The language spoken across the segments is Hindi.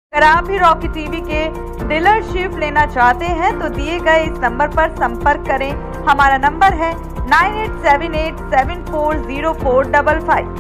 अगर आप भी रॉकी टीवी के डीलरशिप लेना चाहते हैं तो दिए गए इस नंबर पर संपर्क करें। हमारा नंबर है 9878740455।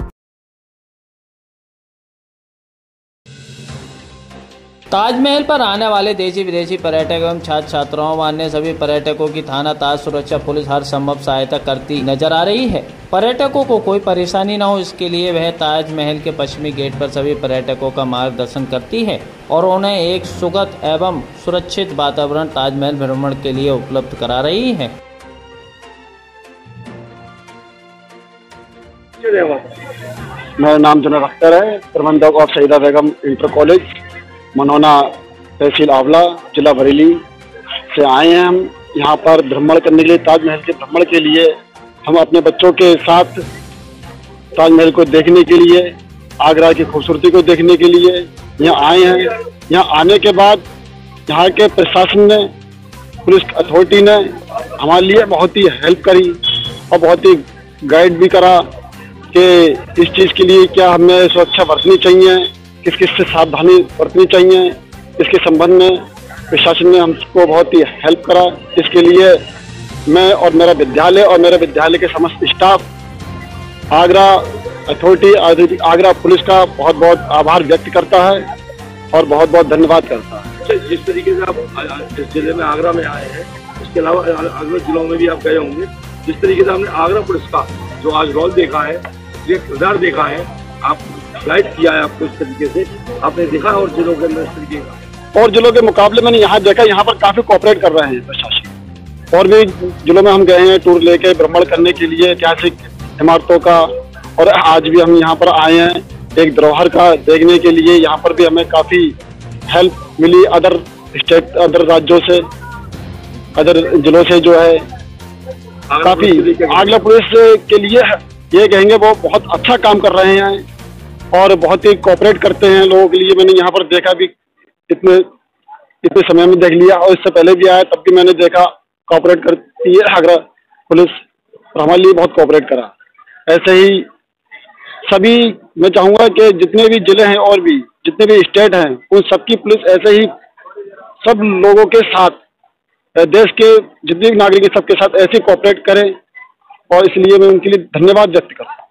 ताजमहल पर आने वाले देशी विदेशी पर्यटक एवं छात्र छात्राओं व अन्य सभी पर्यटकों की थाना ताज सुरक्षा पुलिस हर संभव सहायता करती नजर आ रही है। पर्यटकों को कोई परेशानी न हो, इसके लिए वह ताजमहल के पश्चिमी गेट पर सभी पर्यटकों का मार्गदर्शन करती है और उन्हें एक सुखद एवं सुरक्षित वातावरण ताजमहल भ्रमण के लिए उपलब्ध करा रही है। मेरा नाम जनरल अख्तर है, प्रबंधक of Shahida Begum inter college Manona, तहसील आंवला, जिला बरेली से आए हैं। हम यहाँ पर भ्रमण करने के लिए, ताजमहल के भ्रमण के लिए हम अपने बच्चों के साथ ताजमहल को देखने के लिए, आगरा की खूबसूरती को देखने के लिए यहाँ आए हैं। यहाँ आने के बाद यहाँ के प्रशासन ने, पुलिस अथॉरिटी ने हमारे लिए बहुत ही हेल्प करी और बहुत ही गाइड भी करा कि इस चीज़ के लिए क्या हमें सुरक्षा बरतनी चाहिए, किस किस से सावधानी बरतनी चाहिए, इसके संबंध में प्रशासन ने हमको बहुत ही हेल्प करा। इसके लिए मैं और मेरा विद्यालय और मेरे विद्यालय के समस्त staff Agra authority, Agra police का बहुत बहुत आभार व्यक्त करता है और बहुत बहुत धन्यवाद करता है। जिस तरीके से आप इस जिले में आगरा में आए हैं, इसके अलावा अगले जिलों में भी आप गए होंगे। जिस तरीके से हमने आगरा पुलिस का जो आज रोल देखा है, ये किरदार देखा है, आप गाइड किया है, आपको इस तरीके से आपने देखा और जिलों के अंदर इस तरीके का और जिलों के मुकाबले मैंने यहाँ देखा, यहाँ पर काफी कोऑपरेट कर रहे हैं प्रशासन। और भी जिलों में हम गए हैं टूर लेके भ्रमण करने के लिए ऐतिहासिक इमारतों का, और आज भी हम यहाँ पर आए हैं एक धरोहर का देखने के लिए। यहाँ पर भी हमें काफी हेल्प मिली अदर स्टेट, अदर राज्यों से, अदर जिलों से जो है काफी। आगरा पुलिस के लिए ये कहेंगे वो बहुत अच्छा काम कर रहे हैं और बहुत ही कोऑपरेट करते हैं लोगों के लिए। मैंने यहाँ पर देखा भी, इतने समय में देख लिया और इससे पहले भी आया तब भी मैंने देखा कोऑपरेट करती है आगरा पुलिस, और हमारे लिए बहुत कोऑपरेट करा। ऐसे ही सभी मैं चाहूँगा कि जितने भी जिले हैं और भी जितने भी स्टेट हैं, उन सबकी पुलिस ऐसे ही सब लोगों के साथ, देश के जितने भी नागरिक हैं सबके साथ ऐसे कोऑपरेट करें, और इसलिए मैं उनके लिए धन्यवाद व्यक्त करता हूँ।